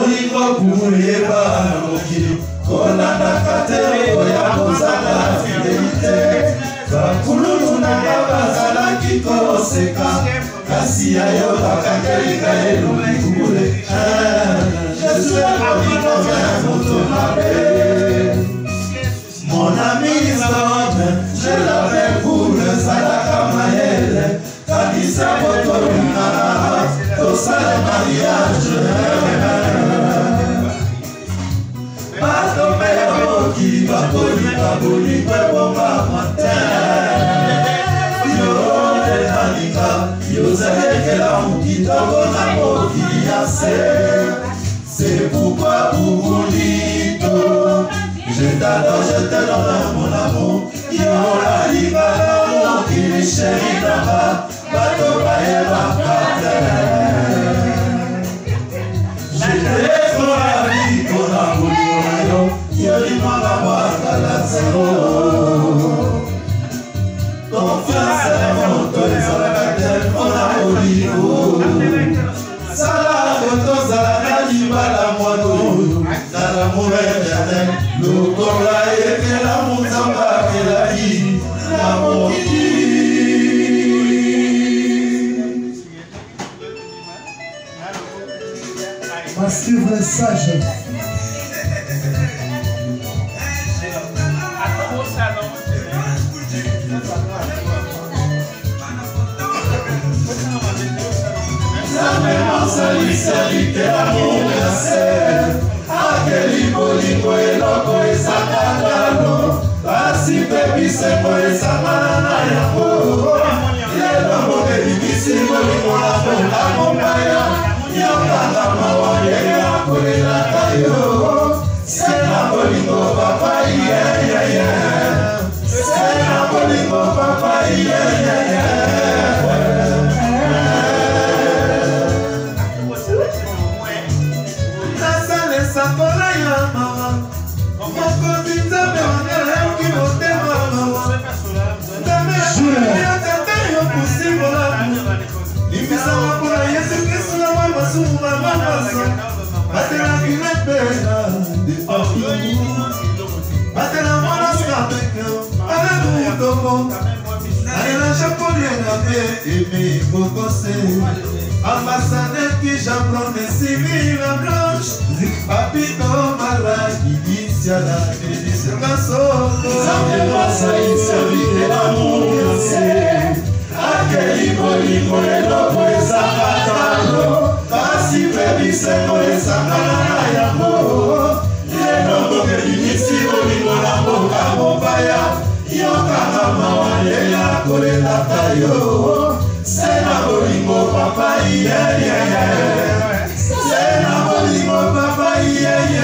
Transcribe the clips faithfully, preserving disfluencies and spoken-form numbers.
bolingo kumuyeba mokili kolanda katero ya kozala fidelite bakululu nanga bazalaki koseka kasi yayo bakakelika elongi kubule Jésus bolingo vin moto mabe Mon ami Islam, je l'avais pour le Salaka Maël Kadisa Botorunara, Tosale mariage Batombe Boki, Bakoli, Baboli, Beboma Matin Yo, Enanika, Yo Zeke la Mukitogo na Boki Yase C'est pourquoi Bouboulito Je t'adore, je te donne mon amour Yo la libala, mon kili chéri naba Bato baye bakate Je t'ai pour la vie, ton amour yo Yo li manga mwaka la zero Confiance et mon toile zalakatel mon amour yo Sala koto zalaka libala mwano Na l'amour éternel Lokola eke la muzamba kelaki Na moki Parce que vous êtes sage Jamais sali sali que l'amour glacé Akeli bolingo eloko esakakano Basi pebisengo esamanana yango Yelongo ebibisi bolingo na bonga mombaya Yokanga mawa yeye akolelaka yo Sena bolingo papa iye iye iye Sena bolingo papa iye iye iye Sakola ya mawa Moko tinzabe wangele uki motema mawa Ndame ya kata yo kusibola Nimisa wakula Yesu Kristu na wama suwa mamasa Batela kinepena De papi Batela mwana skapeke Ale mutoko Alela chapoli engabe Eme kokose Ambassadeur qui j'apprends des civils en blanche Papito malaki Isiala Bédisse Kassoko Zambema saïd servi de l'amour Yose Akeli bolingo eloko esakatano Kasi pebisengo esakanana yango Yenongo kelimisi bolingo na mboka mobaya Yokanga mawa yeya kolelaka yo Sena bolingo papa iye iye iye Sena bolingo papa iye iye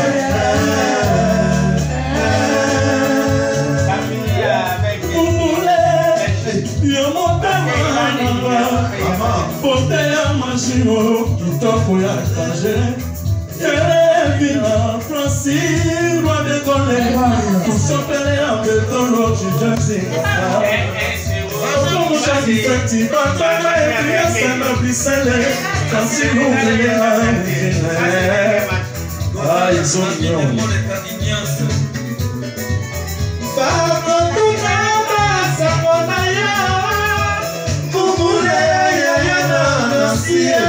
Mumule Yomotama namba Pote ya mashimo Kitoko ya kaje Yerevina Francis Roi de Gole Kusopele ya betolo Chijensi Feti bakala ekiya sema bisele Kansi nungele na ngele Ay, zonyon Bako tukaba sakona ya Kumule ya ya na nasiye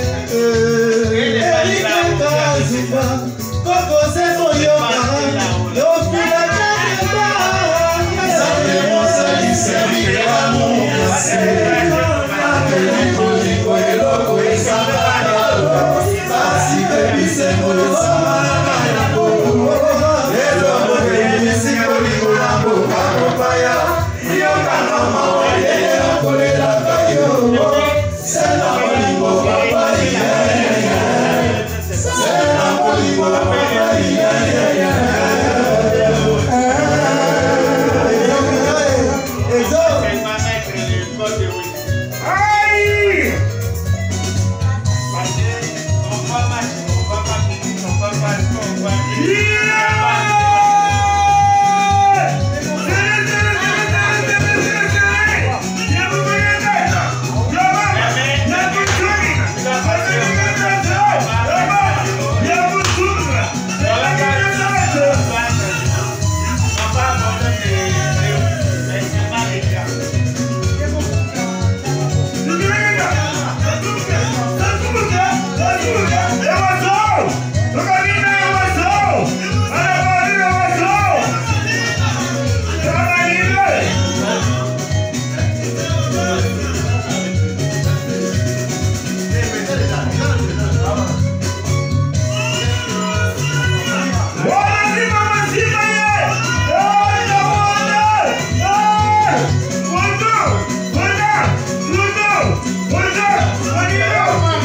Elika kaziba Koko sebo yo kara Yo fila kakeba Zame monsali sebi l'amour Akeli bolingo eloko esakakalo Basi pebisengo esamanana yango Eloko ebimisi bolingo na mboka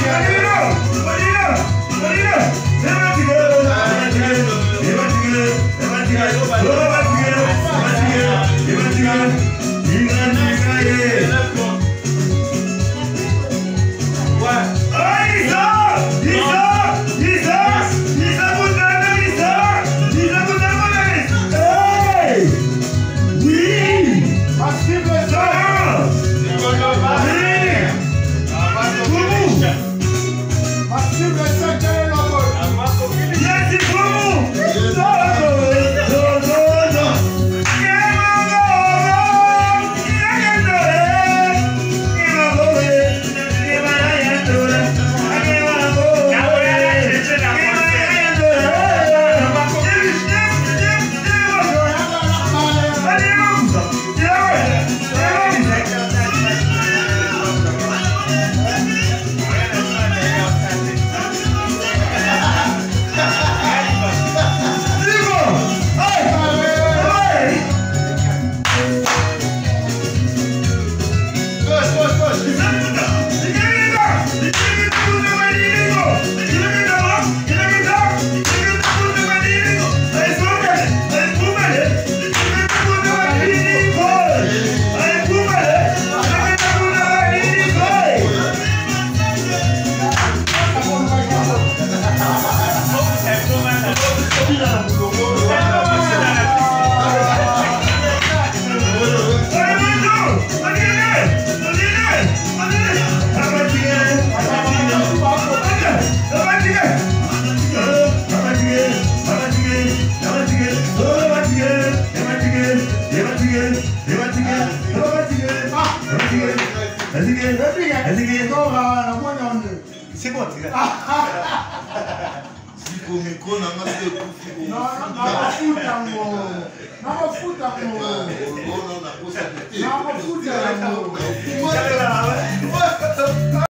C'est bon, c'est bon. Si vous me connaissez, Non, non, non, non, foot amour. Non, foot amour. Non, foot amour.